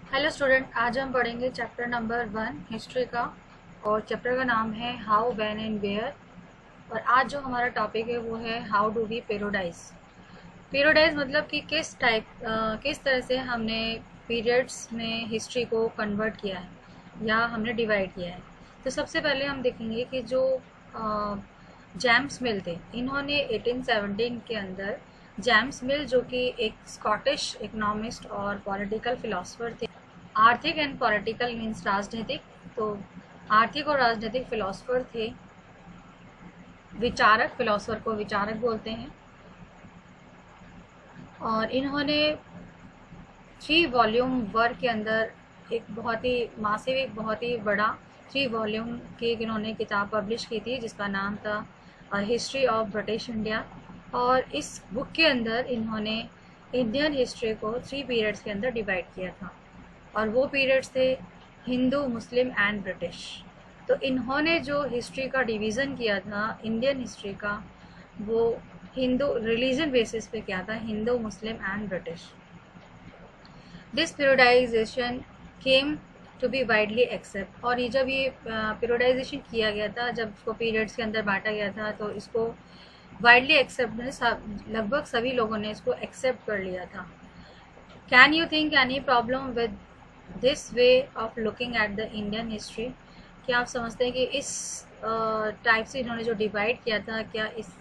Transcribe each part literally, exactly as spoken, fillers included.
Hello student, आज हम पढ़ेंगे चैप्टर नंबर वन हिस्ट्री का। और चैप्टर का नाम है हाउ व्हेन एंड वेयर। और आज जो हमारा टॉपिक है वो है how do we periodise. Periodise मतलब कि किस टाइप किस तरह से हमने पीरियड्स में हिस्ट्री को कन्वर्ट किया है या हमने डिवाइड किया है। तो सबसे पहले हम देखेंगे कि जो जेम्स मिल थे, इन्होंने एटीन सेवनटीन के अंदर जेम्स मिल, जो कि एक स्कॉटिश इकोनॉमिस्ट और पॉलिटिकल फिलोसफर थे। आर्थिक एंड पॉलिटिकल मीन्स राजनीतिक, तो आर्थिक और राजनीतिक फिलोसफर थे। विचारक, फिलोसफर को विचारक बोलते हैं। और इन्होंने थ्री वॉल्यूम वर्क के अंदर एक बहुत ही मासिव, एक बहुत ही बड़ा थ्री वॉल्यूम की इन्होंने किताब पब्लिश की थी जिसका नाम था हिस्ट्री ऑफ ब्रिटिश इंडिया। और इस बुक के अंदर इन्होंने इंडियन हिस्ट्री को थ्री पीरियड्स के अंदर डिवाइड किया था। और वो पीरियड्स थे हिंदू, मुस्लिम एंड ब्रिटिश। तो इन्होंने जो हिस्ट्री का डिवीज़न किया था इंडियन हिस्ट्री का, वो हिंदू रिलीजन बेसिस पे किया था, Hindu, Muslim and British. This periodisation came to be widely accept. और ये जब ये पीरियडाइजेशन किया गया था, जब इसको पीरियड्स के अंदर बांटा गया था, तो इसको वाइडली एक्सेप्ट, लगभग सभी लोगों ने इसको एक्सेप्ट कर लिया था। Can you think any problem with this way of looking at the Indian history? क्या आप समझते हैं कि इस टाइप uh, से इन्होंने जो डिवाइड किया था, क्या इस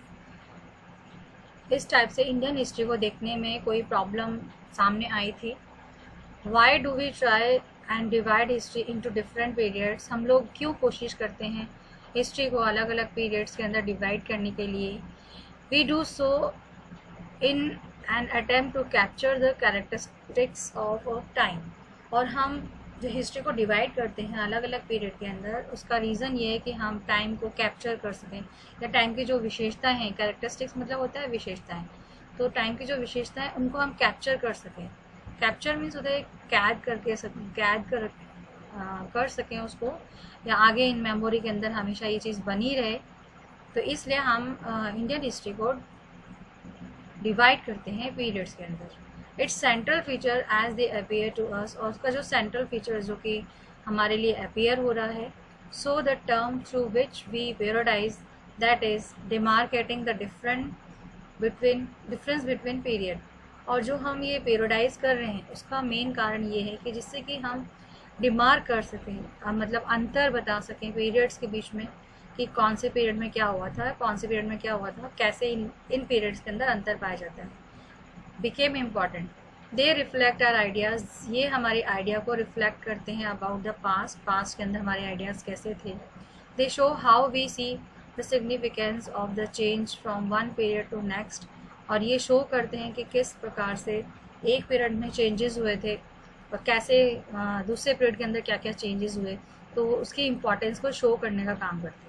इस टाइप से इंडियन हिस्ट्री को देखने में कोई प्रॉब्लम सामने आई थी? Why do we try and divide history into different periods? हम लोग क्यों कोशिश करते हैं हिस्ट्री को अलग अलग पीरियड्स के अंदर डिवाइड करने के लिए? We do so in an attempt to capture the characteristics of of time. और हम जो हिस्ट्री को डिवाइड करते हैं अलग अलग पीरियड के अंदर, उसका रीज़न ये है कि हम टाइम को कैप्चर कर सकें, या टाइम की जो विशेषताएं हैं, कैरेक्टरिस्टिक्स मतलब होता है विशेषताएं, तो टाइम की जो विशेषताएं उनको हम कैप्चर कर सकें। कैप्चर मीन्स होता है कैद करके कैद कर आ, कर सकें उसको, या आगे इन मेमोरी के अंदर हमेशा ये चीज़ बनी रहे। तो इसलिए हम इंडियन हिस्ट्री को डिवाइड करते हैं पीरियड्स के अंदर। Its central feature as they appear to us. और उसका जो सेंट्रल फीचर जो कि हमारे लिए अपीयर हो रहा है, so the term through which we periodise, that is demarcating the different between difference between period. और जो हम ये पेरोडाइज कर रहे हैं उसका मेन कारण ये है कि जिससे कि हम डिमार्क कर सकें, मतलब अंतर बता सकें पीरियड्स के बीच में, कि कौन से पीरियड में क्या हुआ था, कौन से पीरियड में क्या हुआ था, कैसे इन इन पीरियड्स के अंदर अंतर पाया जाता है। Became important, they reflect our ideas. ये हमारे आइडिया को रिफ्लेक्ट करते हैं अबाउट द पास्ट, पास्ट के अंदर हमारे आइडियाज़ कैसे थे। They show how we see the significance of the change from one period to next. और ये शो करते हैं कि किस प्रकार से एक पीरियड में चेंजेस हुए थे और कैसे दूसरे पीरियड के अंदर क्या क्या चेंजेस हुए, तो उसकी इम्पोर्टेंस को शो करने का काम करते हैं।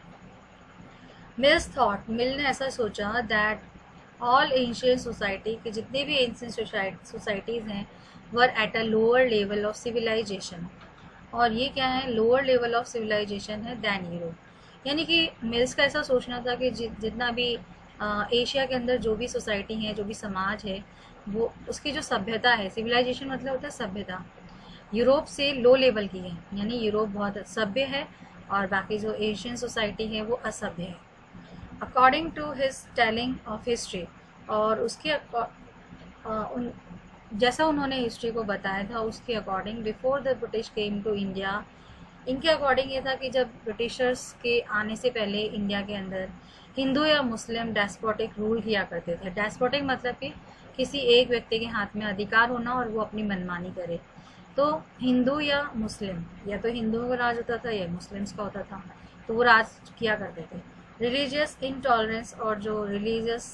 मिल्स थॉट, मिल ने ऐसा सोचा दैट ऑल एंशियंट सोसाइटी के जितने भी एंशियंट सोसाइटीज़ हैं were at a lower level of civilisation. और ये क्या है, लोअर लेवल ऑफ सिविलाइजेशन है दैन यूरोप। यानी कि मिल्स का ऐसा सोचना था कि जि, जितना भी आ, एशिया के अंदर जो भी सोसाइटी है, जो भी समाज है, वो उसकी जो सभ्यता है, सिविलाइजेशन मतलब होता है सभ्यता, यूरोप से लो लेवल की है। यानी यूरोप बहुत सभ्य है और बाकी जो एशियन सोसाइटी है वो असभ्य है, according to his telling of history. और उसके आ, उन जैसा उन्होंने हिस्ट्री को बताया था उसके according, before the British came to India, इनके अकॉर्डिंग ये था कि जब ब्रिटिशर्स के आने से पहले इंडिया के अंदर हिंदू या मुस्लिम डेस्पोटिक रूल किया करते थे। डेस्पोटिक मतलब कि किसी एक व्यक्ति के हाथ में अधिकार होना और वो अपनी मनमानी करे। तो हिंदू या मुस्लिम, या तो हिंदुओं का राज होता था या मुस्लिम्स का होता था, तो वो राज किया करते थे। रिलीजियस इनटॉलरेंस, और जो रिलीजियस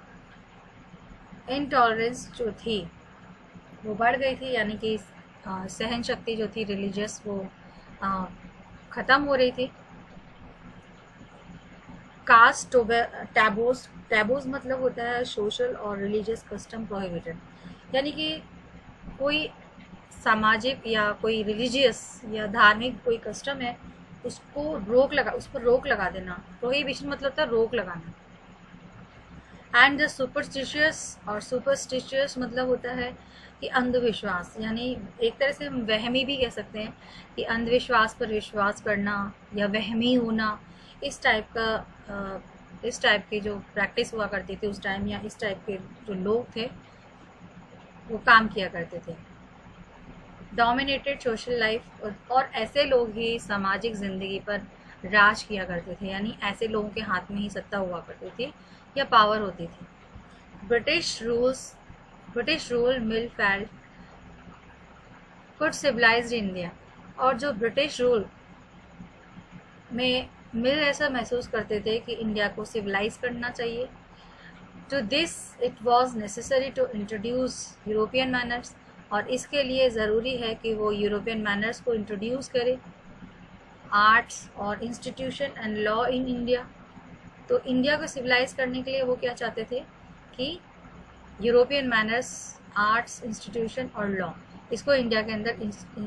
इनटॉलरेंस जो थी वो बढ़ गई थी, यानी कि सहन शक्ति जो थी रिलीजियस वो ख़त्म हो रही थी। कास्ट टैबूज, टैबूज मतलब होता है सोशल और रिलीजियस कस्टम प्रोहिबिटेड। यानी कि कोई सामाजिक या कोई रिलीजियस या धार्मिक कोई कस्टम है, उसको रोक लगा उस पर रोक लगा देना। प्रोहिबिशन मतलब होता है रोक लगाना। एंड द सुपरस्टिशियस, और सुपरस्टिशियस मतलब होता है कि अंधविश्वास, यानी एक तरह से हम वहमी भी कह सकते हैं कि अंधविश्वास पर विश्वास करना या वहमी होना, इस टाइप का अ, इस टाइप की जो प्रैक्टिस हुआ करती थी उस टाइम, या इस टाइप के जो लोग थे वो काम किया करते थे। डोमिनेटेड सोशल लाइफ, और ऐसे लोग ही सामाजिक ज़िंदगी पर राज किया करते थे, यानी ऐसे लोगों के हाथ में ही सत्ता हुआ करती थी या पावर होती थी। British rules British rule Mill felt could civilised India, और जो ब्रिटिश रूल में मिल ऐसा महसूस करते थे कि इंडिया को सिविलाइज करना चाहिए। To this it was necessary to introduce European manners, और इसके लिए ज़रूरी है कि वो यूरोपियन मैनर्स को इंट्रोड्यूस करे, आर्ट्स और institution and law in India. तो इंडिया को सिविलाइज करने के लिए वो क्या चाहते थे कि यूरोपियन मैनर्स, आर्ट्स, इंस्टीट्यूशन और लॉ, इसको इंडिया के अंदर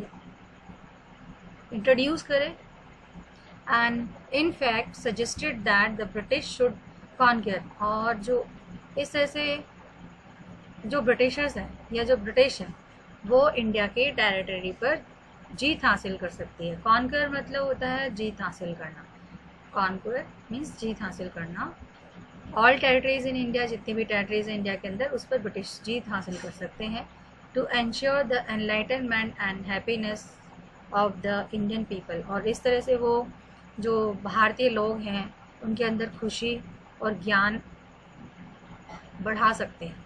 इंट्रोड्यूस करें। And in fact suggested that the British should conquer, और जो इस तरह से जो ब्रिटिशर्स हैं या जो ब्रिटिश है वो इंडिया के टेरिटरी पर जीत हासिल कर सकती है। कॉन्कर मतलब होता है जीत हासिल करना, कॉन्कर मीन्स जीत हासिल करना। ऑल टेरिटरीज इन इंडिया, जितनी भी टेरिटरीज हैं इंडिया के अंदर, उस पर ब्रिटिश जीत हासिल कर सकते हैं। To ensure the enlightenment and happiness of the Indian people, और इस तरह से वो जो भारतीय लोग हैं उनके अंदर खुशी और ज्ञान बढ़ा सकते हैं।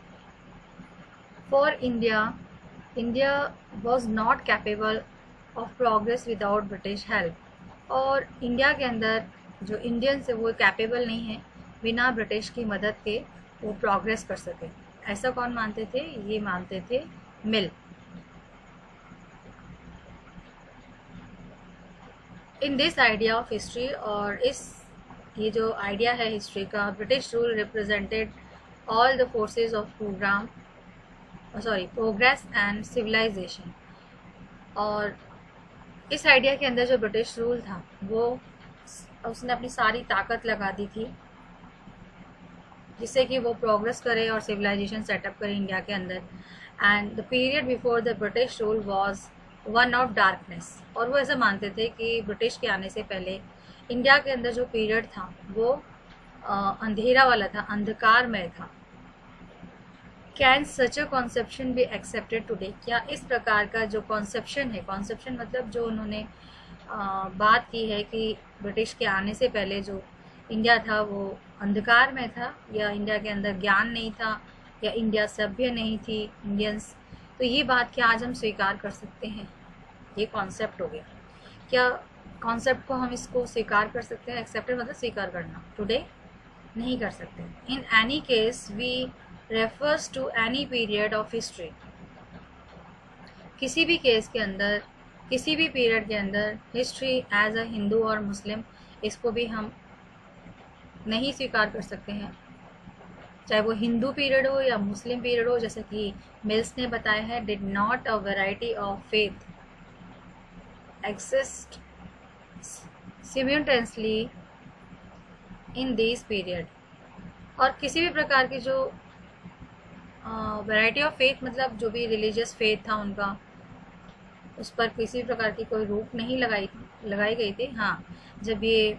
For India India was not capable of progress without British help, और इंडिया के अंदर जो इंडियंस है वो कैपेबल नहीं है बिना ब्रिटिश की मदद के वो प्रोग्रेस कर सके। ऐसा कौन मानते थे? ये मानते थे Mill. In this idea of history, और इस ये जो आइडिया है हिस्ट्री का, British rule represented all the forces of program sorry progress and civilisation, और इस आइडिया के अंदर जो ब्रिटिश रूल था वो उसने अपनी सारी ताकत लगा दी थी जिससे कि वो प्रोग्रेस करे और सिविलाइजेशन सेटअप करे इंडिया के अंदर। And the period before the British rule was one of darkness, और वो ऐसा मानते थे कि ब्रिटिश के आने से पहले इंडिया के अंदर जो पीरियड था वो अंधेरा वाला था, अंधकारमय था। Can such a conception be accepted today, क्या इस प्रकार का जो कॉन्सेप्शन है, कॉन्सेप्शन मतलब जो उन्होंने आ, बात की है कि ब्रिटिश के आने से पहले जो इंडिया था वो अंधकार में था, या इंडिया के अंदर ज्ञान नहीं था, या इंडिया सभ्य नहीं थी इंडियंस, तो ये बात क्या आज हम स्वीकार कर सकते हैं? ये कॉन्सेप्ट हो गया। क्या कॉन्सेप्ट को हम इसको स्वीकार कर सकते हैं? एक्सेप्टेड मतलब स्वीकार करना, टुडे नहीं कर सकते। In any case we refers to any period of history, किसी भी केस के अंदर, किसी भी पीरियड के अंदर हिस्ट्री एज अ हिंदू और मुस्लिम, इसको भी हम नहीं स्वीकार कर सकते हैं, चाहे वो हिंदू पीरियड हो या मुस्लिम पीरियड हो। जैसे कि मिल्स ने बताया है, did not a variety of faith exist simultaneously in this period, और किसी भी प्रकार की जो वैरायटी ऑफ फेथ मतलब जो भी रिलीजियस फेथ था उनका, उस पर किसी प्रकार की कोई रोक नहीं लगाई लगाई गई थी। हाँ, जब ये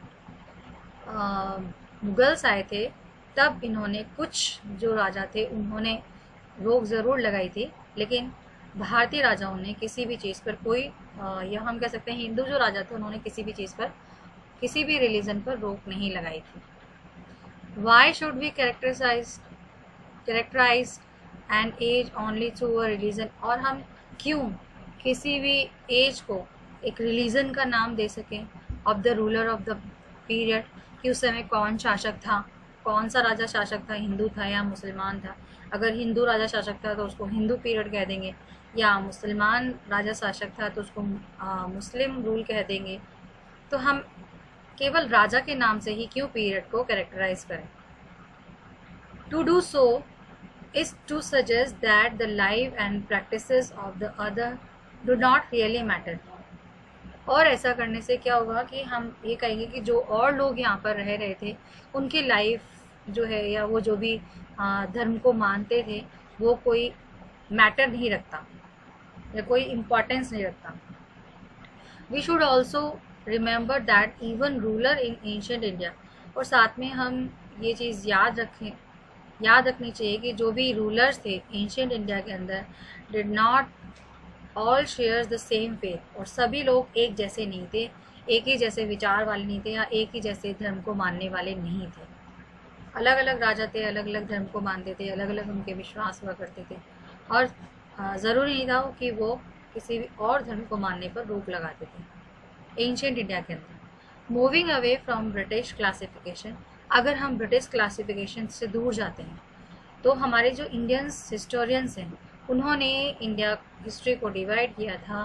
मुगल्स आए थे तब इन्होंने, कुछ जो राजा थे उन्होंने रोक ज़रूर लगाई थी, लेकिन भारतीय राजाओं ने किसी भी चीज़ पर कोई, या हम कह सकते हैं हिंदू जो राजा थे उन्होंने किसी भी चीज़ पर, किसी भी रिलीजन पर रोक नहीं लगाई थी। Why should we characterise characterise an age only through a religion, और हम क्यों किसी भी एज को एक रिलीजन का नाम दे सकें of the ruler of the period, कि उस समय कौन शासक था, कौन सा राजा शासक था, हिंदू था या मुसलमान था। अगर हिंदू राजा शासक था तो उसको हिंदू पीरियड कह देंगे, या मुसलमान राजा शासक था तो उसको आ, मुस्लिम रूल कह देंगे। तो हम केवल राजा के नाम से ही क्यों पीरियड को कैरेक्टराइज करें? To do so is to suggest that the life and practices of the other do not really matter, और ऐसा करने से क्या होगा कि हम ये कहेंगे कि जो और लोग यहाँ पर रह रहे थे उनकी लाइफ जो है, या वो जो भी धर्म को मानते थे वो कोई मैटर नहीं रखता या कोई इम्पोर्टेंस नहीं रखता। We should also remember that even ruler in ancient India, और साथ में हम ये चीज़ याद रखें याद रखनी चाहिए कि जो भी रूलर्स थे एंशियंट इंडिया के अंदर, did not all shares the same faith, और सभी लोग एक जैसे नहीं थे, एक ही जैसे विचार वाले नहीं थे, या एक ही जैसे धर्म को मानने वाले नहीं थे। अलग अलग राजा थे, अलग अलग धर्म को मानते थे, अलग अलग उनके विश्वास हुआ करते थे, और ज़रूरी नहीं था कि वो किसी भी और धर्म को मानने पर रोक लगाते थे एंशियंट इंडिया के अंदर। Moving away from British classification, अगर हम ब्रिटिश क्लासिफिकेशन से दूर जाते हैं तो हमारे जो इंडियंस हिस्टोरियंस हैं उन्होंने इंडिया हिस्ट्री को डिवाइड किया था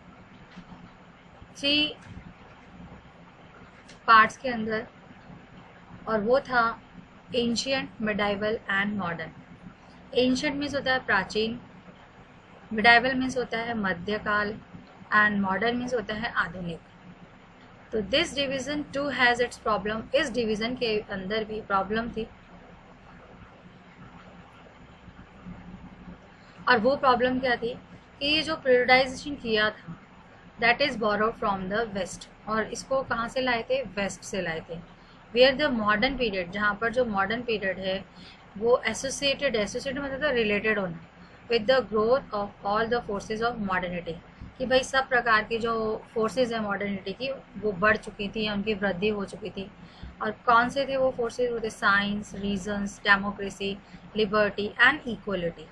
थ्री पार्ट्स के अंदर, और वो था ancient, medieval and modern. Ancient means होता है प्राचीन, मिडाइवल मीन्स होता है मध्यकाल, एंड मॉडर्न मीन्स होता है आधुनिक। तो this division too has its problem, इस डिवीजन के अंदर भी प्रॉब्लम थी, और वो प्रॉब्लम क्या थी कि ये जो पीरियडाइजेशन किया था that is borrowed from the west, और इसको कहाँ से लाए थे? वेस्ट से लाए थे। वेयर द मॉडर्न पीरियड, जहाँ पर जो मॉडर्न पीरियड है वो एसोसिएटेड एसोसिएटेड मतलब रिलेटेड होना with the growth of all the forces of modernity, कि भाई सब प्रकार की जो फोर्सेज है मॉडर्निटी की वो बढ़ चुकी थी या उनकी वृद्धि हो चुकी थी। और कौन से थे वो फोर्सेज? वो थे science, reasons, democracy, liberty and equality.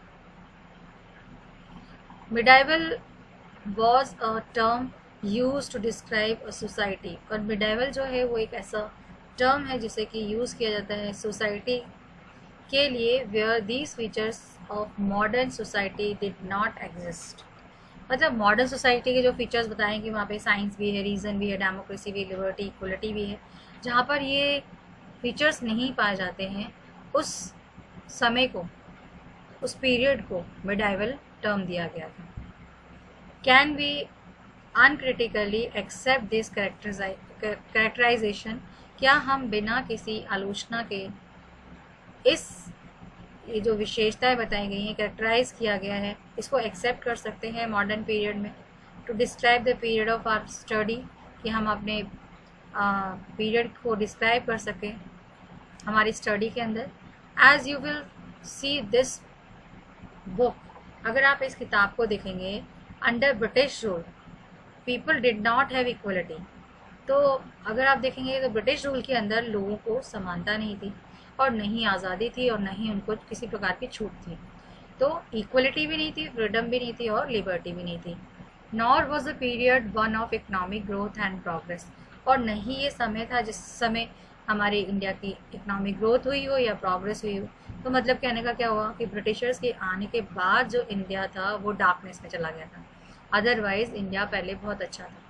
Medieval was a term use to describe a society, और मिडाइवल जो है वो एक ऐसा टर्म है जिसे कि यूज़ किया जाता है सोसाइटी के लिए where these features of modern society did not exist. मतलब मॉडर्न सोसाइटी के जो फीचर्स बताएं कि वहाँ पे साइंस भी है, रीज़न भी है, डेमोक्रेसी भी, लिबर्टी, इक्वलिटी भी है, जहाँ पर ये फीचर्स नहीं पाए जाते हैं उस समय को, उस पीरियड को मिडाइवल टर्म दिया गया था। Can we uncritically accept this characterisation, क्या हम बिना किसी आलोचना के इस ये जो विशेषताएं बताई गई हैं, कैरेक्टराइज किया गया है, इसको एक्सेप्ट कर सकते हैं मॉडर्न पीरियड में? To describe the period of our study, कि हम अपने पीरियड को डिस्क्राइब कर सकें हमारी स्टडी के अंदर। As you will see this book, अगर आप इस किताब को देखेंगे, under British rule people did not have equality, तो अगर आप देखेंगे तो ब्रिटिश रूल के अंदर लोगों को समानता नहीं थी, और नहीं आज़ादी थी, और नहीं उनको किसी प्रकार की छूट थी। तो इक्वलिटी भी नहीं थी, फ्रीडम भी नहीं थी, और लिबर्टी भी नहीं थी। Nor was a period one of economic growth and progress, और नहीं ये समय था जिस समय हमारे इंडिया की इकोनॉमिक ग्रोथ हुई हो या प्रोग्रेस हुई हो। तो मतलब कहने का क्या हुआ कि ब्रिटिशर्स के आने के बाद जो इंडिया था वो डार्कनेस में चला गया था, अदरवाइज इंडिया पहले बहुत अच्छा था।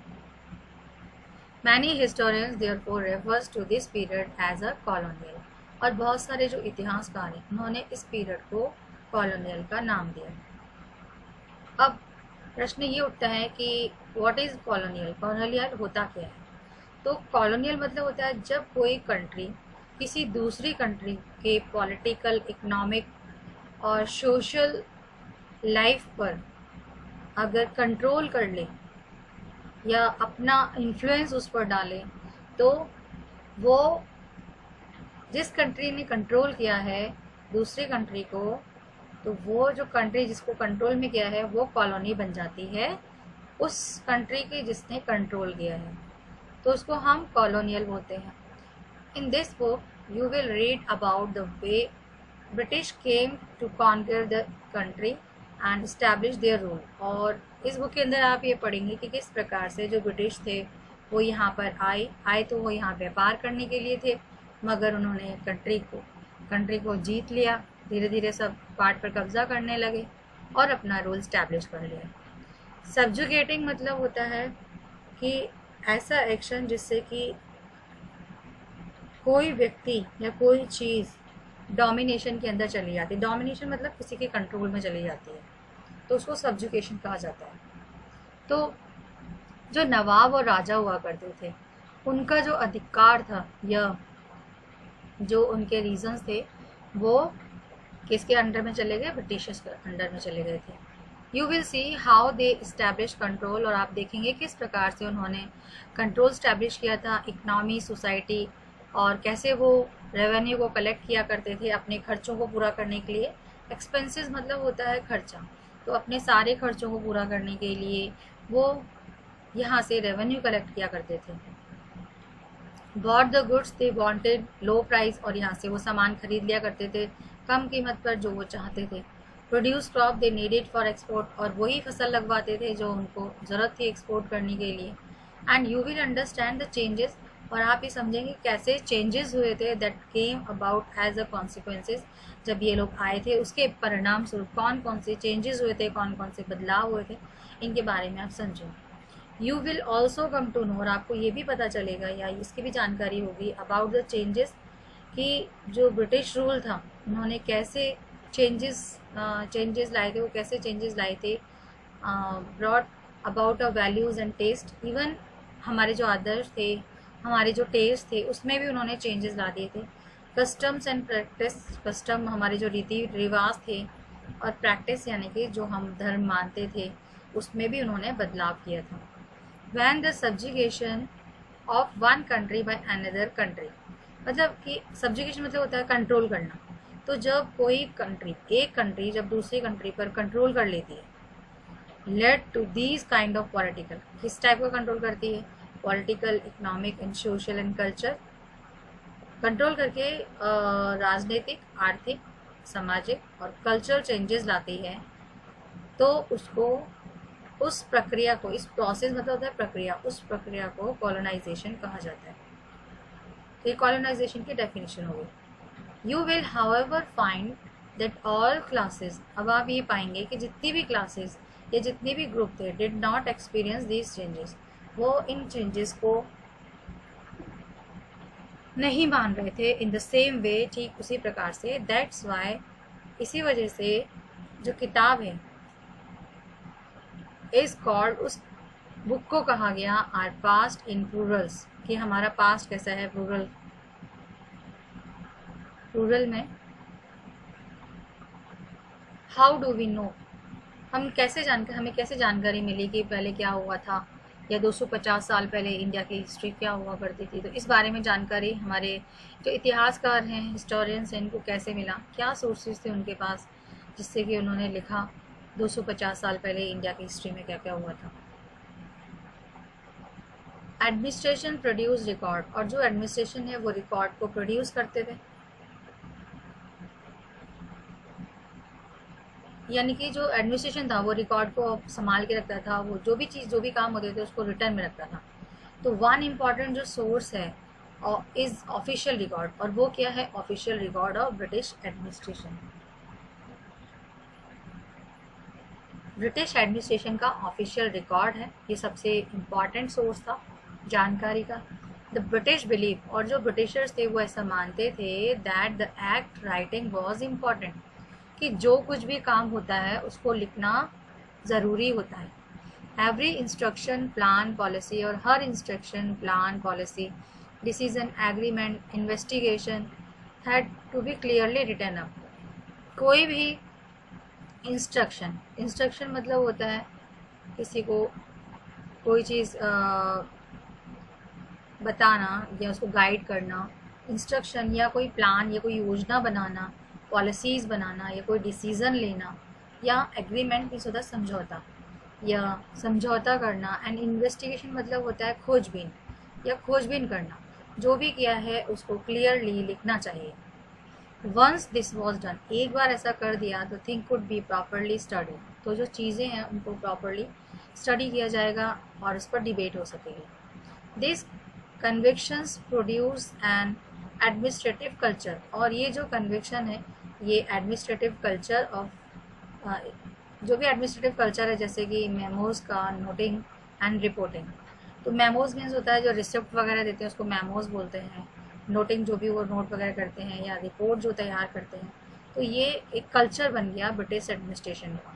Many historians therefore refers to this period as a colonial, और बहुत सारे जो इतिहासकार हैं उन्होंने इस पीरियड को कॉलोनियल का नाम दिया। अब प्रश्न ये उठता है कि व्हाट इज़ कॉलोनियल, कॉलोनियल होता क्या है? तो कॉलोनियल मतलब होता है जब कोई कंट्री किसी दूसरी कंट्री के पॉलिटिकल, इकोनॉमिक और सोशल लाइफ पर अगर कंट्रोल कर ले या अपना इन्फ्लुएंस उस पर डाले, तो वो जिस कंट्री ने कंट्रोल किया है दूसरी कंट्री को, तो वो जो कंट्री जिसको कंट्रोल में किया है वो कॉलोनी बन जाती है उस कंट्री की जिसने कंट्रोल किया है, तो उसको हम कॉलोनियल बोलते हैं। In this book you will read about the way British came to conquer the country and establish their rule, और इस बुक के अंदर आप ये पढ़ेंगे कि किस प्रकार से जो ब्रिटिश थे वो यहाँ पर आए आए तो वो यहाँ व्यापार करने के लिए थे, मगर उन्होंने कंट्री को कंट्री को जीत लिया, धीरे धीरे सब पार्ट पर कब्जा करने लगे और अपना रूल स्टैब्लिश कर लिया। सब्जुगेटिंग मतलब होता है कि ऐसा एक्शन जिससे कि कोई व्यक्ति या कोई चीज़ डोमिनेशन के अंदर चली जाती है, डोमिनेशन मतलब किसी के कंट्रोल में चली जाती है, तो उसको सब्जुगेशन कहा जाता है। तो जो नवाब और राजा हुआ करते थे उनका जो अधिकार था या जो उनके रीजंस थे वो किसके अंडर में चले गए? ब्रिटिशर्स के अंडर में चले गए थे। You will see how they establish control, और आप देखेंगे किस प्रकार से उन्होंने कंट्रोल इस्टेब्लिश किया था इकनॉमी, सोसाइटी, और कैसे वो रेवेन्यू को कलेक्ट किया करते थे अपने खर्चों को पूरा करने के लिए। एक्सपेंसेस मतलब होता है खर्चा, तो अपने सारे खर्चों को पूरा करने के लिए वो यहाँ से रेवेन्यू कलेक्ट किया करते थे। Bought the goods they wanted low price, और यहाँ से वो सामान खरीद लिया करते थे कम कीमत पर जो वो चाहते थे। Produce crop they needed for export, और वही फसल लगवाते थे जो उनको ज़रूरत थी एक्सपोर्ट करने के लिए। And you will understand the changes, और आप ये समझेंगे कैसे चेंजेस हुए थे that came about as a consequences, जब ये लोग आए थे उसके परिणाम स्वरूप कौन कौन से चेंजेस हुए थे, कौन कौन से बदलाव हुए थे, इनके बारे में आप समझेंगे। You will also come to know, और आपको ये भी पता चलेगा या इसकी भी जानकारी होगी अबाउट द चेंजेस कि जो ब्रिटिश रूल था उन्होंने कैसे चेंजेस चेंजेस लाए थे, वो कैसे चेंजेस लाए थे, brought about a values and taste. इवन हमारे जो आदर्श थे, हमारे जो टेस्ट थे, उसमें भी उन्होंने चेंजेस ला दिए थे। कस्टम्स एंड प्रैक्टिस, कस्टम हमारे जो रीति रिवाज थे, और प्रैक्टिस यानी कि जो हम धर्म मानते थे, उसमें भी उन्होंने बदलाव किया था। When the subjugation of one country by another country, मतलब कि subjugation मतलब होता है कंट्रोल करना। तो जब कोई कंट्री, एक कंट्री जब दूसरी कंट्री पर कंट्रोल कर लेती है, led to these kind of political, किस टाइप का कंट्रोल करती है? Political, economic and social and culture, control करके राजनीतिक, आर्थिक, सामाजिक और कल्चरल चेंजेस लाती है, तो उसको, उस प्रक्रिया को, इस प्रोसेस मतलब होता है प्रक्रिया, उस प्रक्रिया को कॉलोनाइजेशन कहा जाता है। तो ये कॉलोनाइजेशन की डेफिनेशन हो गई। You will however find that all classes, अब आप ये पाएंगे कि जितनी भी क्लासेस या जितने भी ग्रुप थे did not experience these changes, वो इन चेंजेस को नहीं मान रहे थे इन द सेम वे, ठीक उसी प्रकार से। दैट्स वाई, इसी वजह से जो किताब है इज कॉल्ड, उस बुक को कहा गया आर पास्ट इन रूरल्स, कि हमारा पास्ट कैसा है रूरल, रूरल में। हाउ डू वी नो, हम कैसे जानकर हमें कैसे जानकारी मिली कि पहले क्या हुआ था, या दो सौ पचास साल पहले इंडिया की हिस्ट्री क्या हुआ करती थी। तो इस बारे में जानकारी हमारे जो इतिहासकार हैं, हिस्टोरियंस हैं, इनको कैसे मिला, क्या सोर्सेज थे उनके पास जिससे कि उन्होंने लिखा दो सौ पचास साल पहले इंडिया की हिस्ट्री में क्या क्या हुआ था। एडमिनिस्ट्रेशन प्रोड्यूस रिकॉर्ड, और जो एडमिनिस्ट्रेशन है वो रिकॉर्ड को प्रोड्यूस करते थे, यानी कि जो एडमिनिस्ट्रेशन था वो रिकॉर्ड को संभाल के रखता था, वो जो भी चीज़, जो भी काम होते थे उसको रिटर्न में रखता था। तो वन इम्पॉर्टेंट जो सोर्स है इज ऑफिशियल रिकॉर्ड, और वो क्या है? Official record of British administration. British administration का ऑफिशियल रिकॉर्ड है, ये सबसे इम्पॉर्टेंट सोर्स था जानकारी का। द ब्रिटिश बिलीव, और जो ब्रिटिशर्स थे वो ऐसा मानते थे that the act writing was important, कि जो कुछ भी काम होता है उसको लिखना ज़रूरी होता है। एवरी इंस्ट्रक्शन, प्लान, पॉलिसी, और हर instruction, plan, policy, decision, agreement, investigation had to be clearly written up. कोई भी इंस्ट्रक्शन, इंस्ट्रक्शन मतलब होता है किसी को कोई चीज़ बताना या उसको गाइड करना। इंस्ट्रक्शन या कोई प्लान या कोई योजना बनाना, पॉलिसीज़ बनाना, या कोई डिसीज़न लेना, या एग्रीमेंट मीन्स होता है समझौता, या समझौता करना। एंड इन्वेस्टिगेशन मतलब होता है खोजबीन या खोजबीन करना, जो भी किया है उसको क्लियरली लिखना चाहिए। वंस दिस वॉज डन, एक बार ऐसा कर दिया तो thing could be properly study, तो जो चीज़ें हैं उनको प्रॉपरली स्टडी किया जाएगा और उस पर डिबेट हो सकेगी। This convictions produce an administrative culture, और ये जो कन्विक्शन है ये एडमिनिस्ट्रेटिव कल्चर ऑफ, जो भी एडमिनिस्ट्रेटिव कल्चर है, जैसे कि मेमोज का नोटिंग एंड रिपोर्टिंग। तो मेमोज मीन्स होता है जो रिसिप्ट वगैरह देते हैं उसको मेमोज बोलते हैं। नोटिंग जो भी वो नोट वगैरह करते हैं, या रिपोर्ट जो तैयार करते हैं। तो ये एक कल्चर बन गया ब्रिटिश एडमिनिस्ट्रेशन का।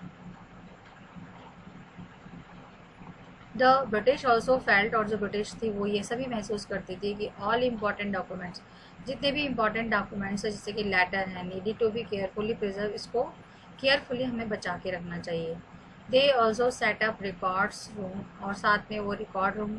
द ब्रिटिश ऑल्सो फेल्ट, और जो ब्रिटिश थी वो ये सभी महसूस करती थी कि ऑल इम्पॉर्टेंट डॉक्यूमेंट्स, जितने भी इंपॉर्टेंट डॉक्यूमेंट्स है जैसे कि लेटर है needed to be carefully preserve, इसको केयरफुली हमें बचा के रखना चाहिए। They also set up records room, और साथ में वो रिकॉर्ड रूम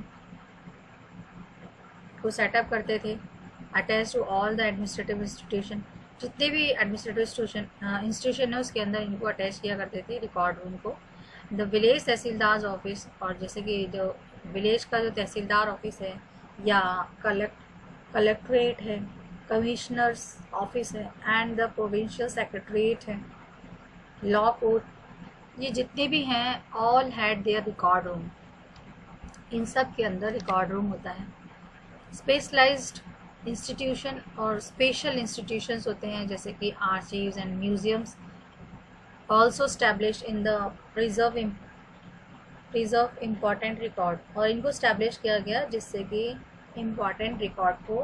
को सेटअप करते थे। Attach to all the administrative institution, जितने भी एडमिनिस्ट्रेटिव इंस्टीट्यूशन इंस्टीट्यूशन है उसके अंदर इनको अटैच किया करते थे रिकॉर्ड रूम को। द विलेज तहसीलदार ऑफिस, और जैसे कि जो विलेज का जो तहसीलदार ऑफिस है या कलेक्ट कलेक्ट्रेट है, कमिश्नर्स ऑफिस है एंड द प्रोविंशियल सेक्रेटरीट है, लॉ कोर्ट, ये जितने भी हैं all had their record room. इन सब के अंदर रिकॉर्ड रूम होता है। स्पेशलाइज्ड इंस्टीट्यूशन और स्पेशल इंस्टीट्यूशंस होते हैं जैसे कि archives and museums, also establish in the preserve preserve important record, और इनको स्टैब्लिश किया गया जिससे कि इम्पॉर्टेंट रिकॉर्ड को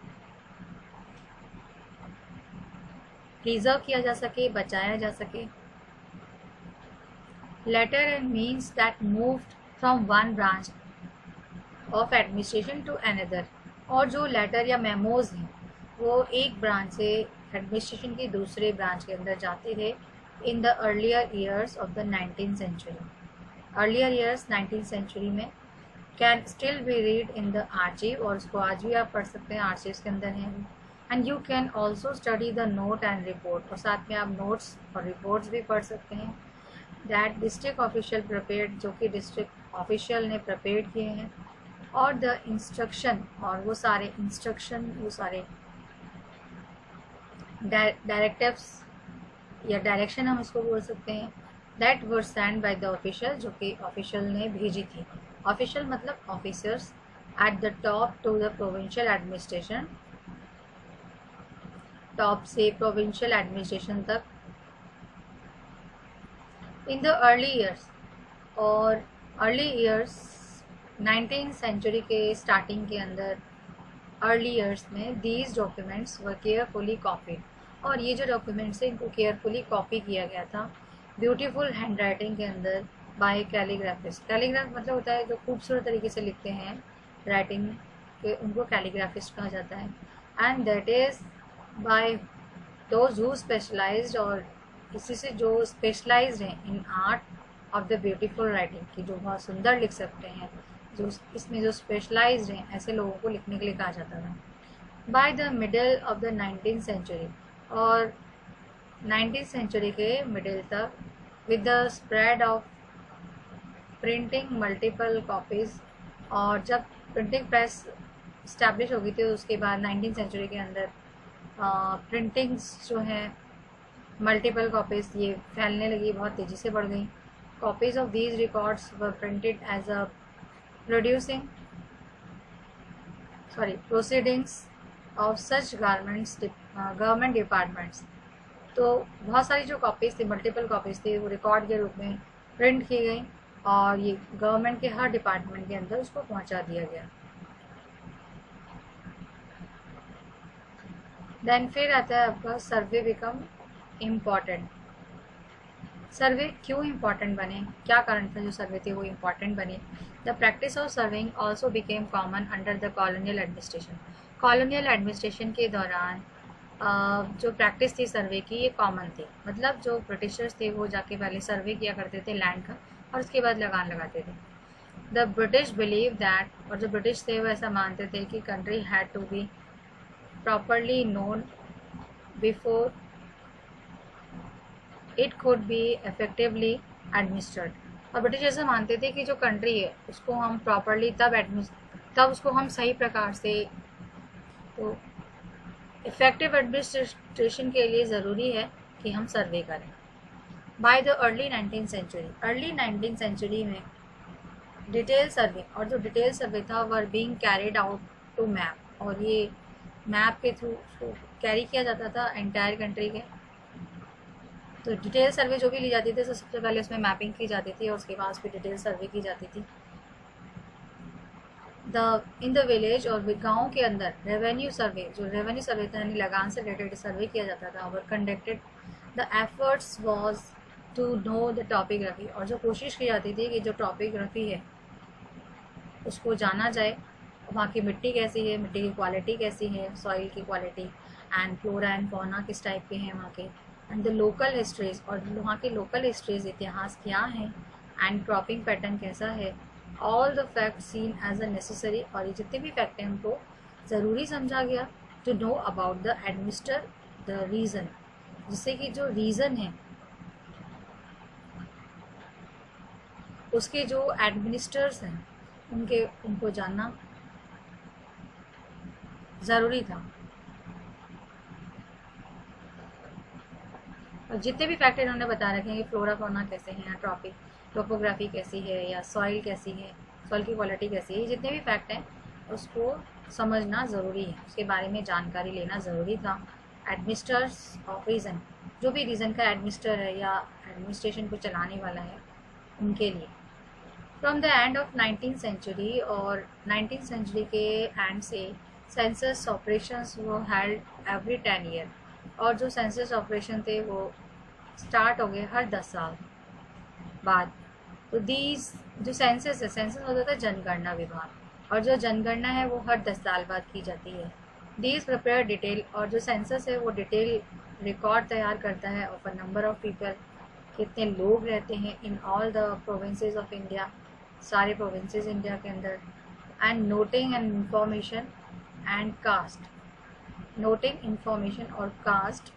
प्रिजर्व किया जा सके, बचाया जा सके। Letter and means that moved from one branch of administration to another, और जो लेटर या मेमोज हैं वो एक ब्रांच से एडमिनिस्ट्रेशन की दूसरे ब्रांच के अंदर जाते थे in the earlier years of the nineteen century. Earlier years nineteen century में can still be read in the archive, और उसको आज भी आप पढ़ सकते हैं, आर्चीव्स के अंदर हैं। And you can also study the note and report, और साथ में आप नोट्स और रिपोर्ट्स भी पढ़ सकते हैं दैट डिस्ट्रिक्ट ऑफिशियल प्रिपेयर्ड, जो कि डिस्ट्रिक्ट ऑफिशियल ने प्रिपेयर किए हैं, और द इंस्ट्रक्शन, और वो सारे इंस्ट्रक्शन, वो सारे डायरेक्टिव्स या डायरेक्शन हम इसको बोल सकते हैं, that were send by the official, जो कि ऑफिशियल ने भेजी थी। ऑफिशियल मतलब officers at the top to the provincial administration, top से प्रोविंशियल एडमिनिस्ट्रेशन तक। इन द अर्ली ईयर्स, और अर्ली ईयर्स नाइनटीन सेंचुरी के स्टार्टिंग के अंदर अर्ली ईयर्स में these documents were carefully copied, और ये जो डॉक्यूमेंट्स हैं इनको केयरफुली कॉपी किया गया था ब्यूटीफुल हैंड राइटिंग के अंदर बाय कैलीग्राफिस्ट। कैलीग्राफ मतलब होता है जो खूबसूरत तरीके से लिखते हैं राइटिंग के, उनको कैलीग्राफिस्ट कहा जाता है। And that is by those who specialised, और इसी से जो स्पेशलाइज्ड हैं in art of the beautiful writing, की जो बहुत सुंदर लिख सकते हैं, जो इसमें जो स्पेशलाइज्ड हैं ऐसे लोगों को लिखने के लिए कहा जाता था। By the middle of the nineteen century, और नाइनटीन सेंचुरी के मिडिल तक, with the spread of printing multiple copies, और जब प्रिंटिंग प्रेस इस्टेब्लिश हो गई थी उसके बाद नाइनटीन सेंचुरी के अंदर प्रिंटिंग्स जो हैं मल्टीपल कॉपीज़ ये फैलने लगी, बहुत तेज़ी से बढ़ गई। Copies of these records were printed as a producing sorry proceedings of such garments government departments. तो बहुत सारी जो कॉपीज़ थी, मल्टीपल कॉपीज़ थी, वो रिकॉर्ड के रूप में प्रिंट की गई और ये गवर्नमेंट के हर डिपार्टमेंट के अंदर उसको पहुंचा दिया गया। देन फिर आता है आपका सर्वे बिकम इम्पॉर्टेंट। सर्वे क्यों इम्पॉर्टेंट बने, क्या कारण था जो सर्वे थे वो इम्पॉर्टेंट बने। The practice of serving also became common under the colonial administration. Colonial administration के दौरान जो प्रैक्टिस थी सर्वे की ये कॉमन थी, मतलब जो ब्रिटिशर्स थे वो जाके पहले सर्वे किया करते थे लैंड का और उसके बाद लगान लगाते थे। द ब्रिटिश बिलीव दैट, और जो ब्रिटिश थे वो ऐसा मानते थे कि country had to be properly known before it could be effectively administered. और ब्रिटिश ऐसा मानते थे कि जो कंट्री है उसको हम प्रॉपरली तब एडमिनिस्ट तब उसको हम सही प्रकार से, तो इफेक्टिव एडमिनिस्ट्रेशन के लिए ज़रूरी है कि हम सर्वे करें। By the early nineteen century, early nineteen century में डिटेल सर्वे, और जो डिटेल सर्वे था were being carried out to map, और ये मैप के थ्रू कैरी किया जाता था एंटायर कंट्री के। तो डिटेल सर्वे जो भी ली जाती थी तो सबसे पहले उसमें मैपिंग की जाती थी और उसके बाद फिर डिटेल सर्वे की जाती थी। द इन द विलेज, और गाँव के अंदर रेवेन्यू सर्वे, जो रेवेन्यू सर्वे था यानी लगान से रिलेटेड सर्वे किया जाता था, were conducted. The efforts was to know the topography, और जो कोशिश की जाती थी कि जो टॉपोग्राफी है उसको जाना जाए वहाँ की मिट्टी कैसी है, मिट्टी की क्वालिटी कैसी है, सॉइल की quality, and flora and fauna किस टाइप के हैं वहाँ के, एंड द लोकल हिस्ट्रीज, और वहाँ के लोकल हिस्ट्रीज इतिहास क्या है, एंड क्रॉपिंग पैटर्न कैसा है, all the fact seen as a necessary, और ये जितने भी फैक्ट हैं उनको ज़रूरी समझा गया to know about the administer the region, जिससे कि जो रीज़न है उसके जो एडमिनिस्टर्स हैं उनके उनको जानना ज़रूरी था। और जितने भी फैक्टर इन्होंने बता रखे हैं कि फ्लोरा फौना कैसे हैं, ट्रॉपिक टोपोग्राफी कैसी है, या सॉइल कैसी है, सॉइल की क्वालिटी कैसी है, ये जितने भी फैक्ट हैं उसको समझना ज़रूरी है, उसके बारे में जानकारी लेना ज़रूरी था। एडमिनिस्टर्स ऑफ रीज़न, जो भी रीज़न का एडमिनिस्टर है या एडमिनिस्ट्रेशन को चलाने वाला है उनके लिए। From the end of nineteen century, और नाइनटीन सेंचुरी के एंड से census operations were held every ten year, और जो सेंसस ऑपरेशन थे वो स्टार्ट हो गए हर दस साल बाद। तो दीज जो सेंसस है, सेंसस होता था जनगणना विभाग, और जो जनगणना है वो हर दस साल बाद की जाती है। दीज प्रिपेयर डिटेल, और जो सेंसस है वो डिटेल रिकॉर्ड तैयार करता है of a number of people, कितने लोग रहते हैं in all the provinces of India, सारे प्रोविंसेस इंडिया के अंदर, and noting and information and caste, noting information और कास्ट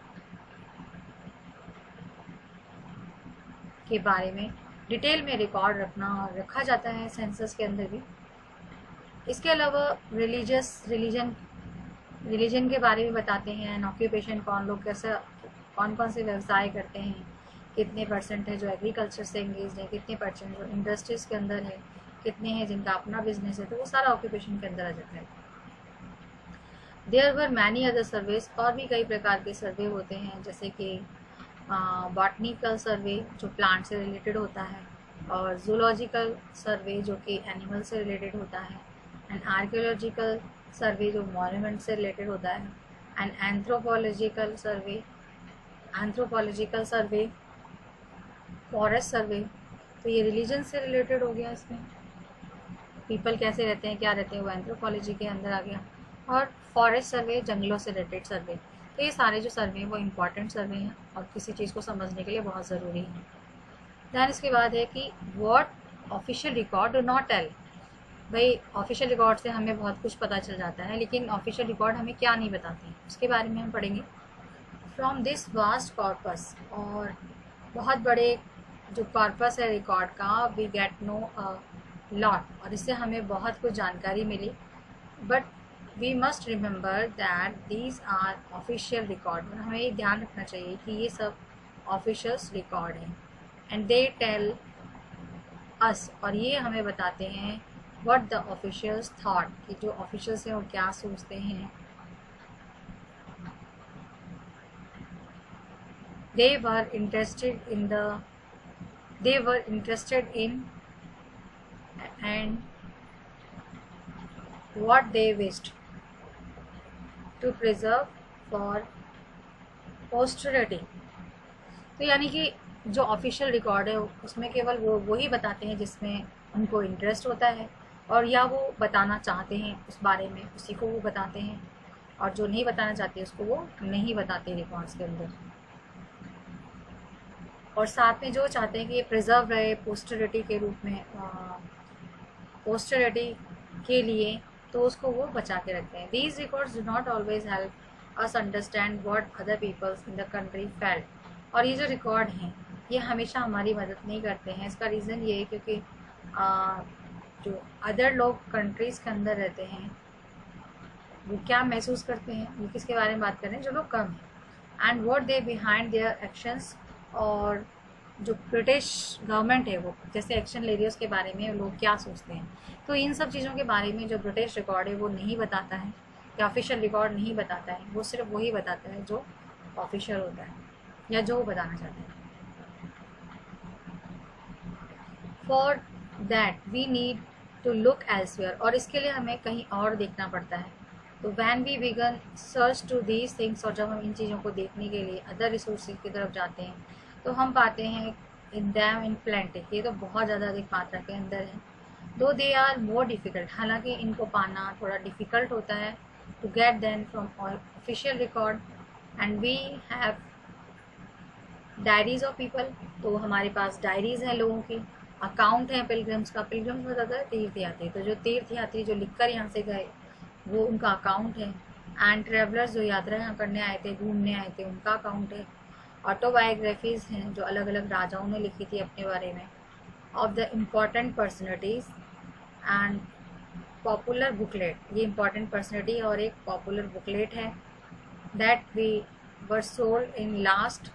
के बारे में डिटेल में रिकॉर्ड रखना और रखा जाता है सेंसस के अंदर भी। इसके अलावा रिलीजियस रिलीजन रिलीजन के बारे में बताते हैं, ऑक्यूपेशन, कौन लोग कैसे कौन कौन से व्यवसाय करते हैं, कितने परसेंट है जो एग्रीकल्चर से एंगेज है, कितने परसेंट जो इंडस्ट्रीज के अंदर है, कितने हैं जिनका अपना बिजनेस है, तो वो सारा ऑक्यूपेशन के अंदर आ जाता है। There were many other surveys, और भी कई प्रकार के सर्वे होते हैं, जैसे कि बॉटनिकल सर्वे जो प्लांट से रिलेटेड होता है, और जूलॉजिकल सर्वे जो कि एनिमल से रिलेटेड होता है, एंड आर्कियोलॉजिकल सर्वे जो मॉन्यूमेंट से रिलेटेड होता है, and anthropological survey anthropological survey forest survey, तो ये रिलीजन से रिलेटेड हो गया, इसमें पीपल कैसे रहते हैं, क्या रहते हैं, वो एंथ्रोपोलॉजी के अंदर आ गया, और फॉरेस्ट सर्वे जंगलों से रिलेटेड सर्वे। तो ये सारे जो सर्वे हैं वो इम्पॉर्टेंट सर्वे हैं और किसी चीज़ को समझने के लिए बहुत ज़रूरी है। दैन इसके बाद है कि what official record do not tell, भाई ऑफिशियल रिकॉर्ड से हमें बहुत कुछ पता चल जाता है, लेकिन ऑफिशियल रिकॉर्ड हमें क्या नहीं बताते हैं उसके बारे में हम पढ़ेंगे। फ्रॉम दिस वास्ट कॉर्पस, और बहुत बड़े जो कॉर्पस है रिकॉर्ड का, we get know a lot, और इससे हमें बहुत कुछ जानकारी मिली, but we must remember that these are official record, हमें ये ध्यान रखना चाहिए कि ये सब ऑफिशियल्स रिकॉर्ड हैं, एंड दे टेल अस, और ये हमें बताते हैं व्हाट द ऑफिशियल्स थॉट, कि जो ऑफिशियल्स हैं वो क्या सोचते हैं। They were interested in the they were interested in and what they wished to preserve for posterity। तो यानी कि जो ऑफिशियल रिकॉर्ड है उसमें केवल वो वही बताते हैं जिसमें उनको इंटरेस्ट होता है, और या वो बताना चाहते हैं उस बारे में, उसी को वो बताते हैं, और जो नहीं बताना चाहते उसको वो नहीं बताते रिकॉर्ड्स के अंदर। और साथ में जो चाहते हैं कि ये प्रिजर्व रहे पोस्टरिटी के रूप में, पोस्टरिटी के लिए, तो उसको वो बचा के रखते हैं। These records do not always help us understand what other peoples in the country felt, और ये जो रिकॉर्ड हैं ये हमेशा हमारी मदद नहीं करते हैं। इसका रीज़न ये है क्योंकि आ, जो अदर लोग कंट्रीज़ के अंदर रहते हैं वो क्या महसूस करते हैं, वो किसके बारे में बात कर रहे हैं, जो लोग कम हैं, and what they behind their actions, और जो ब्रिटिश गवर्नमेंट है वो जैसे एक्शन ले रही है उसके बारे में लोग क्या सोचते हैं। तो इन सब चीज़ों के बारे में जो ब्रिटिश रिकॉर्ड है वो नहीं बताता है, या ऑफिशियल रिकॉर्ड नहीं बताता है, वो सिर्फ वही बताता है जो ऑफिशियल होता है या जो वो बताना चाहते हैं। For that we need to look elsewhere, और इसके लिए हमें कहीं और देखना पड़ता है। तो when we began search to these things, और जब हम इन चीज़ों को देखने के लिए अदर रिसोर्सेज की तरफ जाते हैं तो हम पाते हैं इन दैम इन प्लेंटी, ये तो बहुत ज़्यादा अधिक मात्रा के अंदर है। दो दे आर मोर डिफ़िकल्ट, हालांकि इनको पाना थोड़ा डिफ़िकल्ट होता है, to get them from official record. And we have diaries of people, तो हमारे पास डायरीज हैं लोगों की, अकाउंट है पिलग्रिम्स का, पिलग्रिम्स मतलब है तीर्थ यात्री, तो जो तीर्थ यात्री जो लिखकर यहाँ से गए वो उनका अकाउंट है। एंड ट्रेवलर्स जो यात्रा यहाँ करने आए थे, घूमने आए थे, उनका अकाउंट है। ऑटोबायोग्राफीज हैं जो अलग अलग राजाओं ने लिखी थी अपने बारे में, of the important personalities. And popular booklet, ये इम्पॉर्टेंट पर्सनैलिटी और एक पॉपुलर बुकलेट है, that we were sold in last.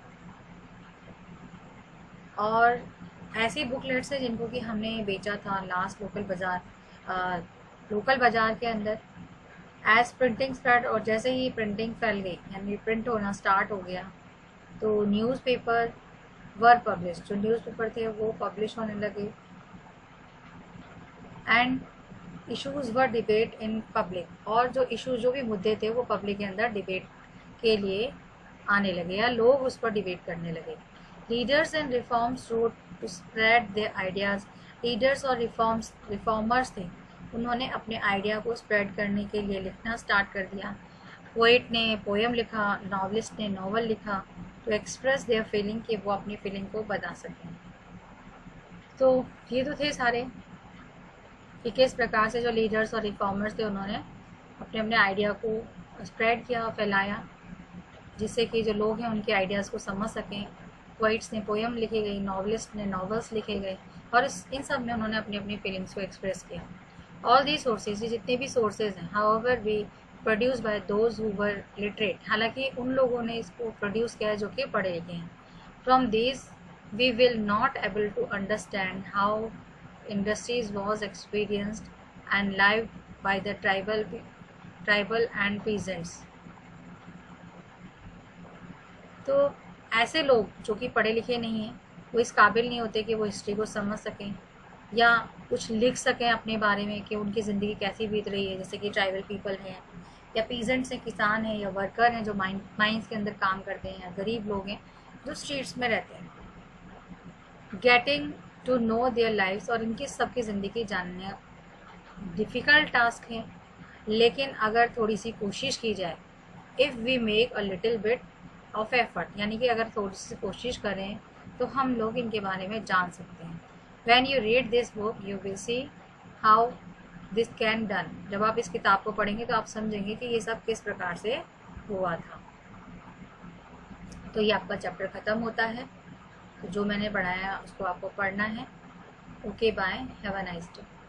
और ऐसी बुकलेट्स हैं जिनको कि हमने बेचा था लास्ट लोकल बाज़ार, लोकल बाज़ार के अंदर। एज प्रिंटिंग स्प्रेड, और जैसे ही प्रिंटिंग फैल गई यानी प्रिंट होना स्टार्ट हो गया, तो न्यूज़पेपर वर पब्लिश, जो न्यूज़पेपर थे वो पब्लिश होने लगे। And issues were debate in public, और जो इश्यूज जो भी मुद्दे थे वो पब्लिक के अंदर डिबेट के लिए आने लगे या लोग उस पर डिबेट करने लगे। Leaders and reforms wrote to spread their ideas, leaders और रिफॉर्म्स रिफॉर्मर्स थे, उन्होंने अपने आइडिया को स्प्रेड करने के लिए लिखना स्टार्ट कर दिया। पोइट ने पोएम लिखा, नॉवलिस्ट ने नॉवल लिखा, टू एक्सप्रेस देयर फीलिंग, कि वो अपनी फीलिंग को बता सकें। तो ये तो थे सारे कि किस प्रकार से जो लीडर्स और रिफॉर्मर्स थे उन्होंने अपने अपने आइडिया को स्प्रेड किया, फैलाया, जिससे कि जो लोग हैं उनके आइडियाज़ को समझ सकें। पोइट्स ने पोएम लिखे गई, नॉवलिस्ट ने नॉवेल्स लिखे गए, और इस इन सब में उन्होंने अपनी अपनी फीलिंग्स को एक्सप्रेस किया। ऑल दी सोर्सेज, जितने भी सोर्सेज हैं, however we produce by those who were literate, हालांकि उन लोगों ने इसको प्रोड्यूस किया है जो कि पढ़े लिखे हैं। From these we will not able to understand how industries was experienced and lived by the tribal tribal and peasants। तो ऐसे लोग जो कि पढ़े लिखे नहीं हैं, वो इस काबिल नहीं होते कि वो हिस्ट्री को समझ सकें या कुछ लिख सकें अपने बारे में कि उनकी ज़िंदगी कैसी बीत रही है। जैसे कि ट्राइबल पीपल हैं या पीजेंट्स हैं, किसान हैं या वर्कर हैं जो माइन माइंस के अंदर काम करते हैं, या गरीब लोग हैं जो स्ट्रीट्स में रहते हैं। Getting to know their lifes, और इनकी सबकी ज़िंदगी जानना डिफ़िकल्ट टास्क है, लेकिन अगर थोड़ी सी कोशिश की जाए, if we make a little bit of effort, यानी कि अगर थोड़ी सी कोशिश करें तो हम लोग इनके बारे में जान सकते हैं। When you read this book you will see how this can done, जब आप इस किताब को पढ़ेंगे तो आप समझेंगे कि ये सब किस प्रकार से हुआ था। तो ये आपका चैप्टर ख़त्म होता है। तो जो मैंने पढ़ाया उसको आपको पढ़ना है। Okay bye, have a nice day.